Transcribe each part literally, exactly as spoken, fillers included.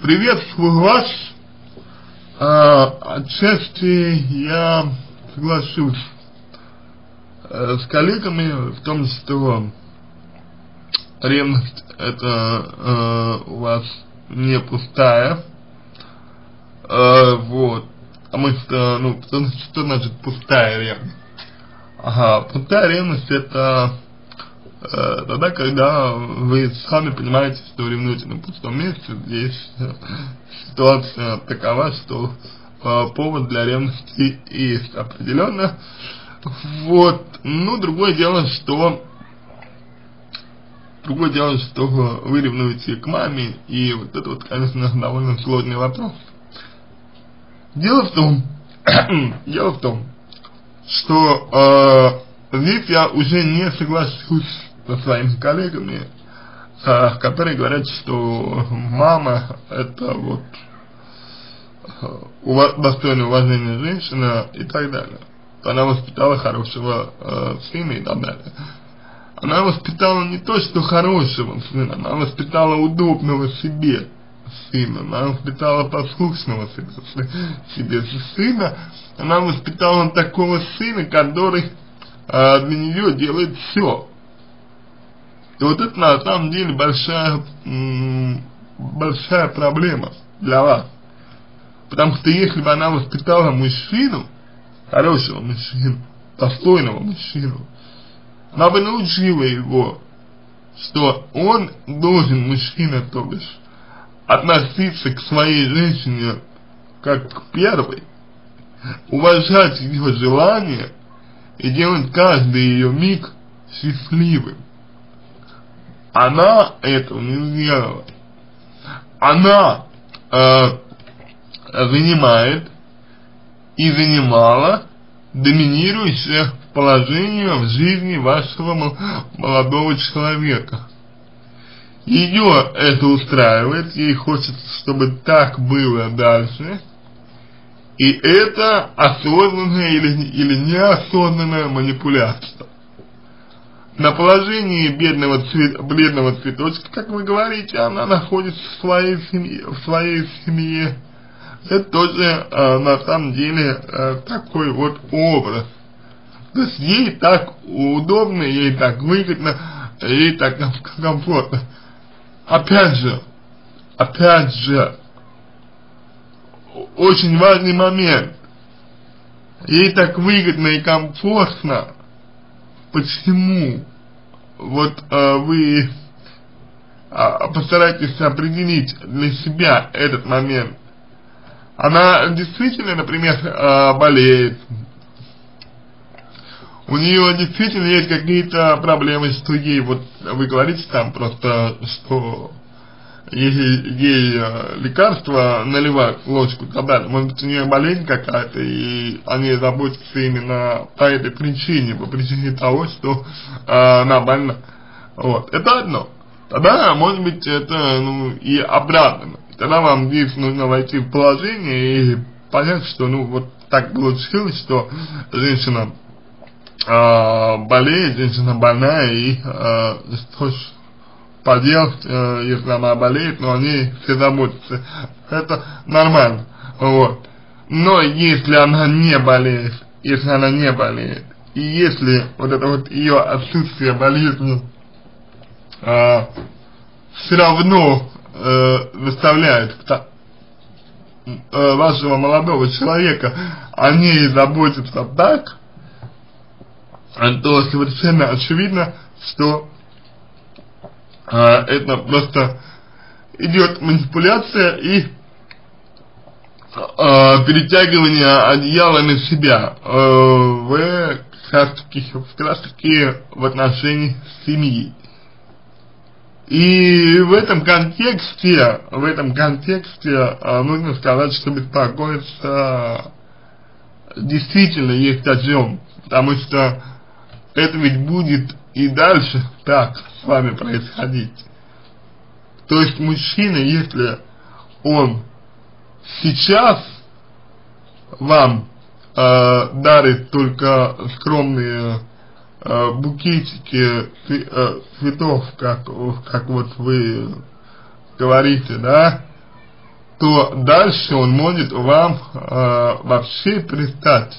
Приветствую вас. А, отчасти я соглашусь а, с коллегами в том, что ревность это а, у вас не пустая. А, вот. Потому что, ну, что, что значит пустая ревность? Ага, пустая ревность это э, тогда, когда вы сами понимаете, что ревнуете на пустом месте. Здесь э, ситуация такова, что э, повод для ревности есть определенно. Вот. Ну, другое дело, что другое дело, что вы ревнуете к маме, и вот это вот, конечно, довольно сложный вопрос. Дело в том, дело в том, что э, здесь я уже не соглашусь со своими коллегами, э, которые говорят, что мама это вот э, достойное уважения женщина и так далее. Она воспитала хорошего э, сына и так далее. Она воспитала не то, что хорошего сына, она воспитала удобного себе сына, она воспитала послушного себе сына, она воспитала такого сына, который а, для нее делает все. И вот это на самом деле большая, большая проблема для вас. Потому что если бы она воспитала мужчину, хорошего мужчину, достойного мужчину, она бы научила его, что он должен, мужчина, то бишь, относиться к своей женщине как к первой, уважать ее желания и делать каждый ее миг счастливым. Она этого не сделала. Она э, занимает и занимала доминирующее положение в жизни вашего молодого человека. Ее это устраивает, ей хочется, чтобы так было дальше. И это осознанная или, или неосознанная манипуляция. На положении бедного, цвет, бедного цветочка, как вы говорите, она находится в своей семье. В своей семье. Это тоже э, на самом деле э, такой вот образ. То есть ей так удобно, ей так выгодно, ей так комфортно. Опять же, опять же, очень важный момент. Ей так выгодно и комфортно. Почему? Вот э, вы э, постарайтесь определить для себя этот момент. Она действительно, например, э, болеет. У нее действительно есть какие-то проблемы, что ей, вот вы говорите там просто, что ей, ей лекарства наливают в ложку и так далее. Может быть, у нее болезнь какая-то, и они заботятся именно по этой причине, по причине того, что э, она больна. Вот, это одно. Тогда, может быть, это, ну, и обратно. Тогда вам здесь нужно войти в положение и понять, что, ну, вот так получилось, что женщина э, болеет, женщина больная, и э, что ж поделать, э, если она болеет, но они все заботятся. Это нормально, вот. Но если она не болеет, если она не болеет, и если вот это вот ее отсутствие болезни э, все равно э, заставляет э, вашего молодого человека о ней заботиться так, то совершенно очевидно, что э, это просто идет манипуляция и э, перетягивание одеяла на себя э, в как раз-таки, как раз-таки в отношении семьи. И в этом контексте, в этом контексте э, нужно сказать, что беспокоиться действительно есть о чем, потому что это ведь будет и дальше так с вами происходить. То есть мужчина, если он сейчас вам э, дарит только скромные э, букетики э, цветов, как, как вот вы говорите, да, то дальше он может вам э, вообще перестать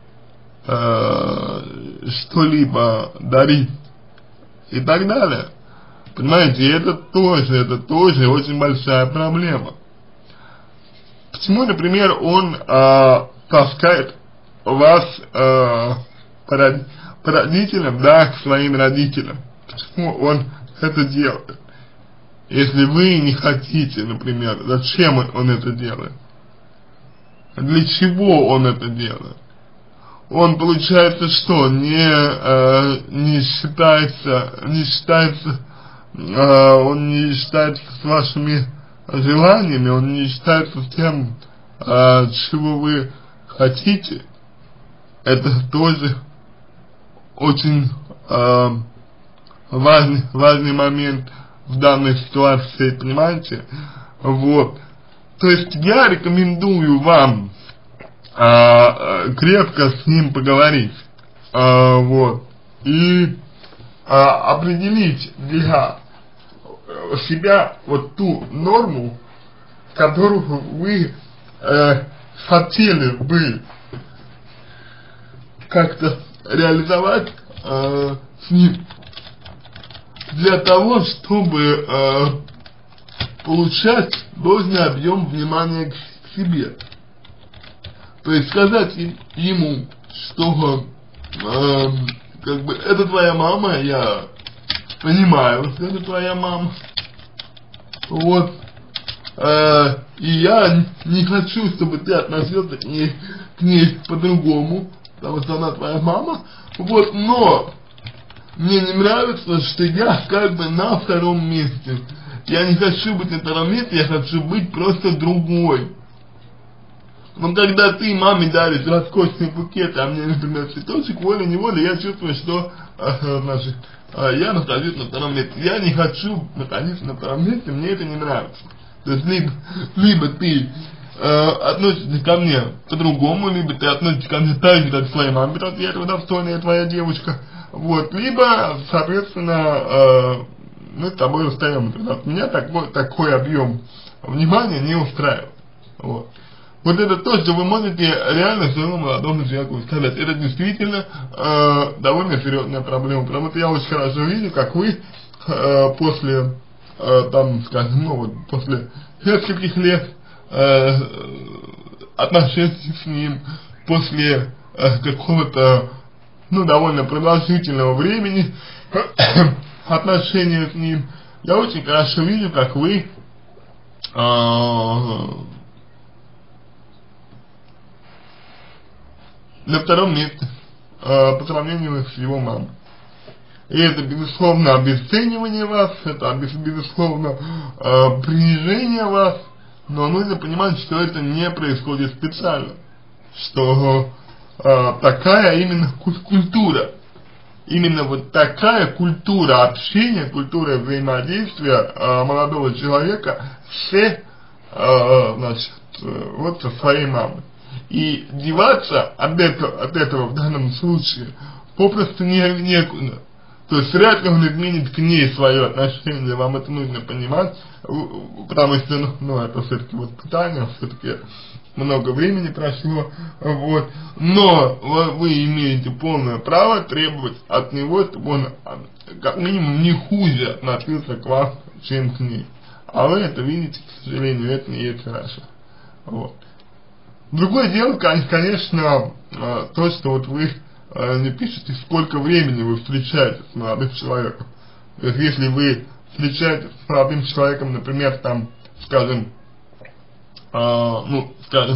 э, что-либо дарить и так далее. Понимаете, это тоже, это тоже очень большая проблема. Почему, например, он э, таскает вас э, по, по родителям, да, к своим родителям? Почему он это делает? Если вы не хотите, например, зачем он это делает? Для чего он это делает? Он, получается, что, не, э, не считается, не считается, э, он не считается с вашими желаниями, он не считается с тем, э, чего вы хотите. Это тоже очень э, важный, важный момент в данной ситуации, понимаете? Вот. То есть я рекомендую вам а, крепко с ним поговорить, а, вот, и а, определить для себя вот ту норму, которую вы э, хотели бы как-то реализовать э, с ним, для того, чтобы э, получать должный объем внимания к себе. То есть сказать ему, что э, как бы это твоя мама, я понимаю, что это твоя мама. Вот. Э, и я не хочу, чтобы ты относился к ней, к ней по-другому, потому что она твоя мама. Вот, но мне не нравится, что я как бы на втором месте. Я не хочу быть на втором месте, я хочу быть просто другой. Но когда ты маме даришь роскошный букет, а мне, например, цветочек, волей-неволей, я чувствую, что э, значит, э, я нахожусь на втором месте. Я не хочу находиться на втором месте, мне это не нравится. То есть либо, либо ты э, относишься ко мне по-другому, либо ты относишься ко мне так же, как к своей маме, потому что я этого достойная твоя девочка. Вот, либо, соответственно, э, мы с тобой устаем. Меня такой, такой объем внимания не устраивает. Вот. Вот это то, что вы можете реально своему молодому человеку сказать. Это действительно э, довольно серьезная проблема. Потому что я очень хорошо вижу, как вы э, после, э, там, скажем, ну вот, после нескольких лет э, отношений с ним, после э, какого-то, ну, довольно продолжительного времени отношения с ним, я очень хорошо вижу, как вы э, на втором месте э, по сравнению с его мамой. И это, безусловно, обесценивание вас, это, безусловно, э, принижение вас, но нужно понимать, что это не происходит специально, что э, такая именно культура, именно вот такая культура общения, культура взаимодействия э, молодого человека с, э, значит, э, вот со своей мамой. И деваться от этого, от этого в данном случае попросту не, некуда. То есть вряд ли он изменит к ней свое отношение, вам это нужно понимать, потому что, ну, ну это все-таки воспитание, все-таки много времени прошло, вот. Но вы имеете полное право требовать от него, чтобы он как минимум не хуже относился к вам, чем к ней. А вы это видите, к сожалению, это не есть хорошо. Вот. Другое дело, конечно, то, что вот вы не пишете, сколько времени вы встречаетесь с молодым человеком. То есть, если вы встречаетесь с молодым человеком, например, там, скажем, ну, скажем,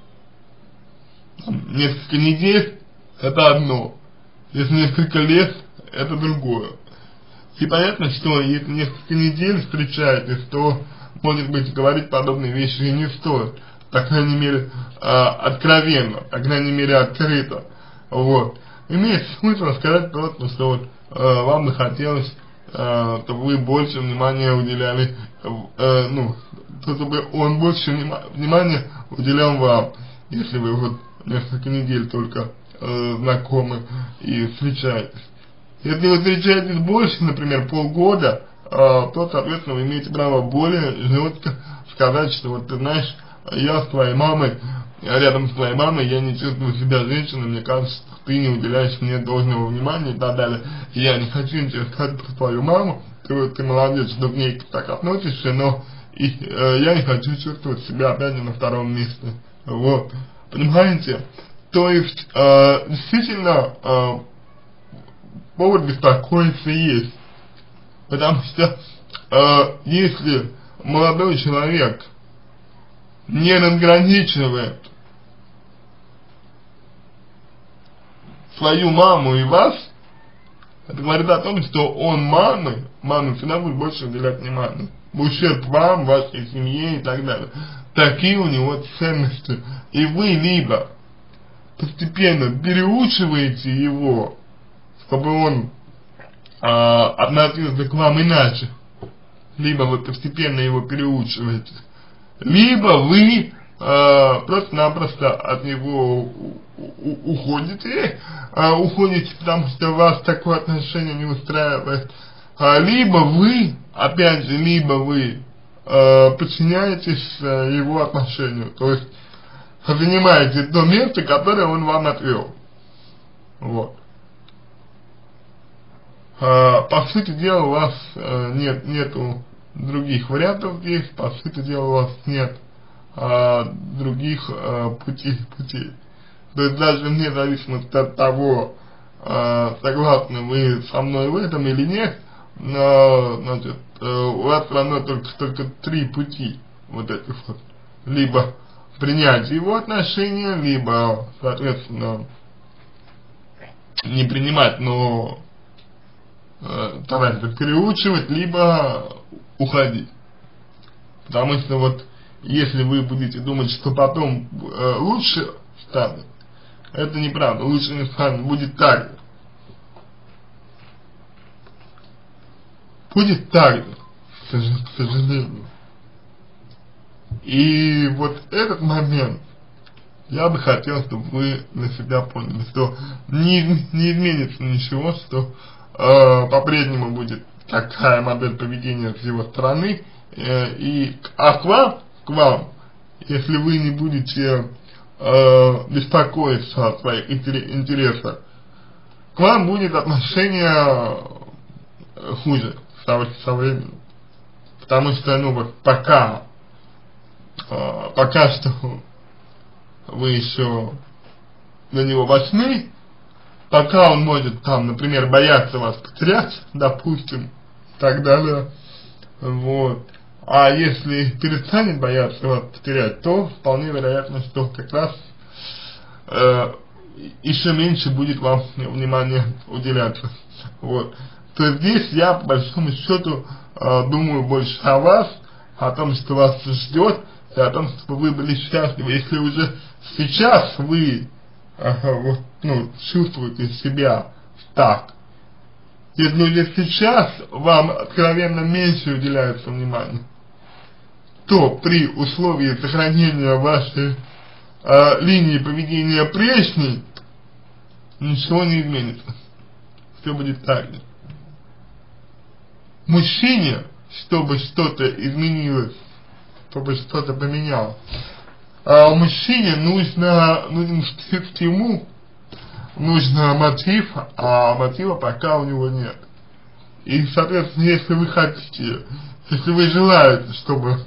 несколько недель, это одно. Если несколько лет, это другое. И понятно, что если несколько недель встречаетесь, то, может быть, говорить подобные вещи и не стоит. По крайней мере, э, откровенно, по крайней мере, открыто. Вот. Имеет смысл сказать просто, что вот э, вам бы хотелось, э, чтобы вы больше внимания уделяли, э, ну, чтобы он больше внима внимания уделял вам, если вы вот несколько недель только э, знакомы и встречаетесь. Если вы встречаетесь больше, например, полгода, то, соответственно, вы имеете право более жестко сказать, что вот ты знаешь, я с твоей мамой, рядом с твоей мамой, я не чувствую себя женщиной, мне кажется, что ты не уделяешь мне должного внимания и так далее. И я не хочу ничего сказать про твою маму, ты, ты молодец, что к ней так относишься, но и, э, я не хочу чувствовать себя опять же на втором месте. Вот, понимаете? То есть, э, действительно, э, повод беспокоиться есть. Потому что, э, если молодой человек не разграничивает свою маму и вас, это говорит о том, что он мамы, маме всегда будет больше уделять внимания. В ущерб вам, вашей семье и так далее. Такие у него ценности. И вы либо постепенно переучиваете его, чтобы он э, относился к вам иначе, либо вы постепенно его переучиваете, либо вы э, просто-напросто от него уходите, э, уходите, потому что вас такое отношение не устраивает, э, либо вы, опять же, либо вы э, подчиняетесь э, его отношению, то есть занимаете то место, которое он вам отвел. Вот. Э, по сути дела, у вас э, нет, нету других вариантов здесь, по сути дела, у вас нет э, других э, путей, путей. То есть даже вне зависимости от того, э, согласны вы со мной в этом или нет, но, значит, э, у вас все равно только, только три пути вот этих вот. Либо принять его отношения, либо, соответственно, не принимать, но э, стараться переучивать, либо уходить. Потому что вот, если вы будете думать, что потом э, лучше станет, это неправда, лучше не станет, будет так же. Будет так же, к сожалению. И вот этот момент я бы хотел, чтобы вы для себя поняли, что не, не изменится ничего, что э, по-прежнему будет такая модель поведения с его стороны, э, и а к вам, к вам, если вы не будете э, беспокоиться о своих интересах, к вам будет отношение хуже со, со временем. Потому что, ну вот, пока э, пока что вы еще на него важны, пока он может там, например, бояться вас потерять, допустим, и так далее, вот. А если перестанет бояться вас потерять, то вполне вероятно, что как раз э, еще меньше будет вам внимания уделяться, вот. То есть здесь я, по большому счету, э, думаю больше о вас, о том, что вас ждет, и о том, чтобы вы были счастливы. Если уже сейчас вы э, вот, ну, чувствуете себя так, если уже сейчас вам откровенно меньше уделяется внимания, то при условии сохранения вашей э, линии поведения прежней, ничего не изменится. Все будет так же. Мужчине, чтобы что-то изменилось, чтобы что-то поменялось, а мужчине нужно, нужен стимул, нужно мотив, а мотива пока у него нет. И, соответственно, если вы хотите, если вы желаете, чтобы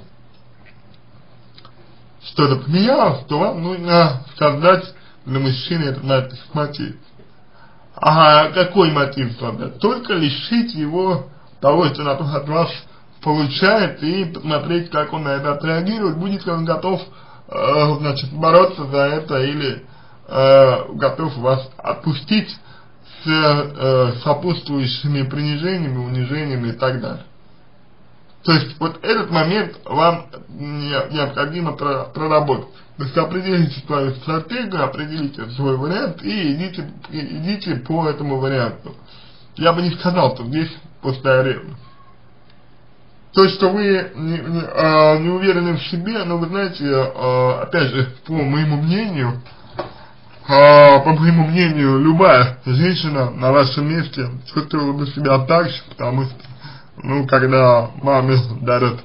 что-то поменялось, то вам нужно создать для мужчины этот мотив. А какой мотив создать? Только лишить его того, что он от вас получает, и посмотреть, как он на это отреагирует, будет ли он готов, э, значит, бороться за это, или э, готов вас отпустить с э, сопутствующими принижениями, унижениями и так далее. То есть вот этот момент вам необходимо проработать. То есть определите свою стратегию, определите свой вариант и идите, идите по этому варианту. Я бы не сказал, что здесь пустая ревность. То, что вы не, не, а, не уверены в себе, но вы знаете, а, опять же, по моему мнению, а, по моему мнению, любая женщина на вашем месте чувствовала бы себя так же, потому что ну, когда маме дарят,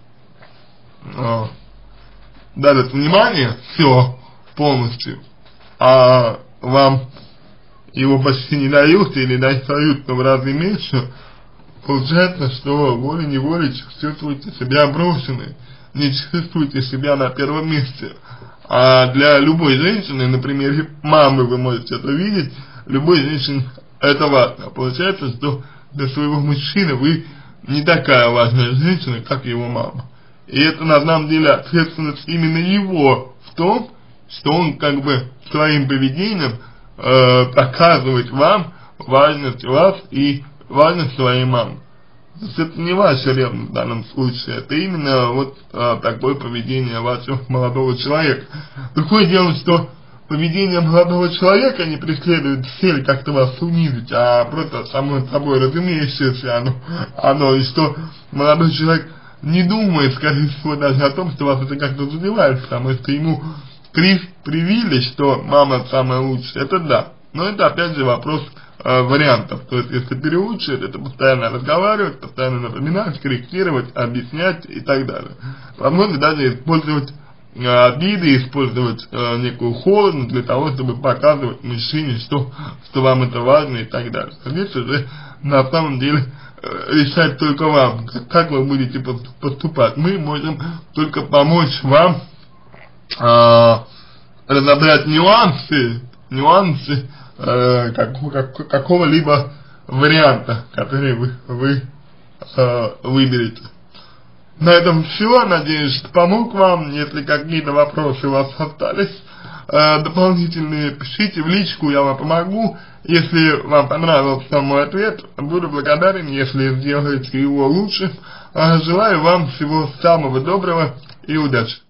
э, дарят внимание, все, полностью, а вам его почти не дают или дают, но в разы меньше, получается, что волей-неволей чувствуете себя брошенной, не чувствуете себя на первом месте. А для любой женщины, на примере мамы вы можете это видеть, любой женщине это важно. Получается, что для своего мужчины вы не такая важная женщина, как его мама. И это на самом деле ответственность именно его в том, что он как бы своим поведением э, показывает вам важность вас и важность своей мамы. То есть это не ваша ревность в данном случае, это именно вот а, такое поведение вашего молодого человека. Другое дело, что поведение молодого человека не преследует цель как-то вас унизить, а просто само собой разумеющееся оно, оно, и что молодой человек не думает, скорее всего, даже о том, что вас это как-то задевает, потому что ему привили, что мама самая лучшая, это да. Но это опять же вопрос э, вариантов. То есть, если переучивать, это постоянно разговаривать, постоянно напоминать, корректировать, объяснять и так далее. Возможно, даже использовать э, обиды, использовать э, некую холодность для того, чтобы показывать мужчине, что, что вам это важно и так далее. Здесь уже на самом деле э, решать только вам, как, как вы будете поступать. Мы можем только помочь вам э, разобрать нюансы, нюансы э, как, как, какого-либо варианта, который вы, вы э, выберете. На этом все. Надеюсь, что помог вам. Если какие-то вопросы у вас остались э, дополнительные, пишите в личку, я вам помогу. Если вам понравился мой ответ, буду благодарен, если сделаете его лучше. Э, желаю вам всего самого доброго и удачи.